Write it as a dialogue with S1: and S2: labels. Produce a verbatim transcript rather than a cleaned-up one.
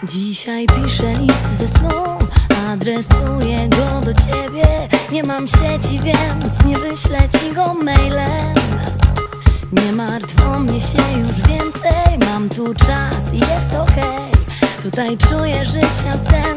S1: Dzisiaj piszę list ze snu, adresuję go do ciebie. Nie mam sieci, więc nie wyślę ci go mailem. Nie martw mnie się już więcej, mam tu czas i jest okej. Tutaj czuję życia sens.